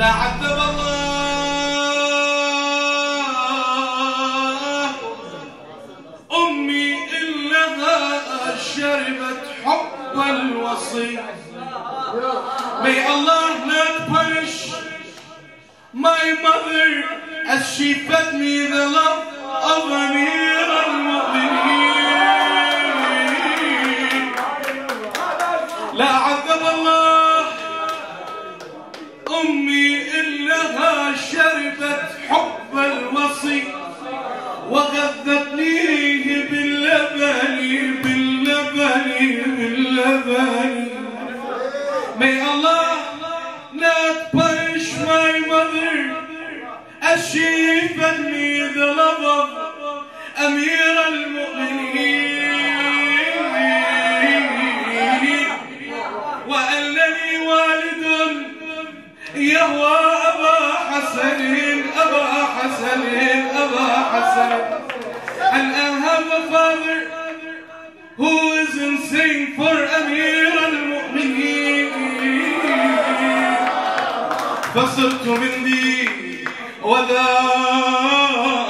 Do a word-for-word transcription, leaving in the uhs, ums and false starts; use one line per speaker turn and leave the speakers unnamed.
لا عذب الله أمي إنها شربت حب الوصي. May Allah not punish my mother as she fed me the love of Amir al-Mu'mineen. لا عذب الله أمي إنها شربت حب الوصي وغذتنيه باللبن باللبن باللبن. May Allah not punish my mother as she fed me the love of Amir al-Mu'mineen. وأنني والد يهوى أبا حسن أبا حسن أبا حسن. And I have a father who is insane for Amir al-Mu'mineen. فصرت من ذي وذا